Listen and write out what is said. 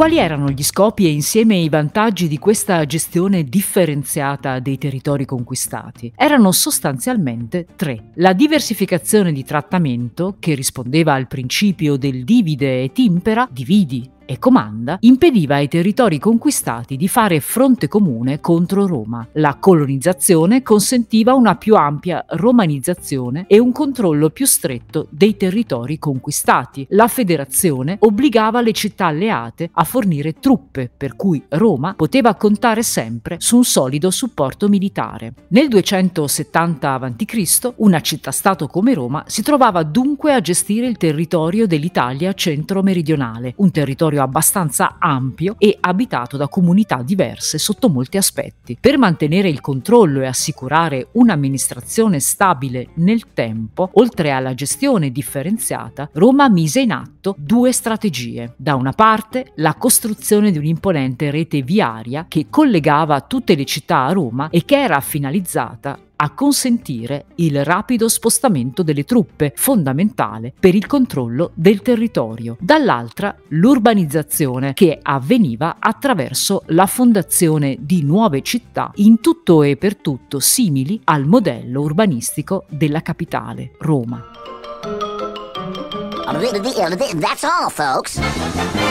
Quali erano gli scopi e insieme i vantaggi di questa gestione differenziata dei territori conquistati? Erano sostanzialmente tre. La diversificazione di trattamento, che rispondeva al principio del divide et impera, dividi e comanda, impediva ai territori conquistati di fare fronte comune contro Roma. La colonizzazione consentiva una più ampia romanizzazione e un controllo più stretto dei territori conquistati. La federazione obbligava le città alleate a fornire truppe, per cui Roma poteva contare sempre su un solido supporto militare. Nel 270 a.C., una città-stato come Roma si trovava dunque a gestire il territorio dell'Italia centro-meridionale, un territorio abbastanza ampio e abitato da comunità diverse sotto molti aspetti. Per mantenere il controllo e assicurare un'amministrazione stabile nel tempo, oltre alla gestione differenziata, Roma mise in atto due strategie. Da una parte, la costruzione di un'imponente rete viaria che collegava tutte le città a Roma e che era finalizzata a consentire il rapido spostamento delle truppe, fondamentale per il controllo del territorio. Dall'altra, l'urbanizzazione, che avveniva attraverso la fondazione di nuove città in tutto e per tutto simili al modello urbanistico della capitale, Roma. That's all, folks.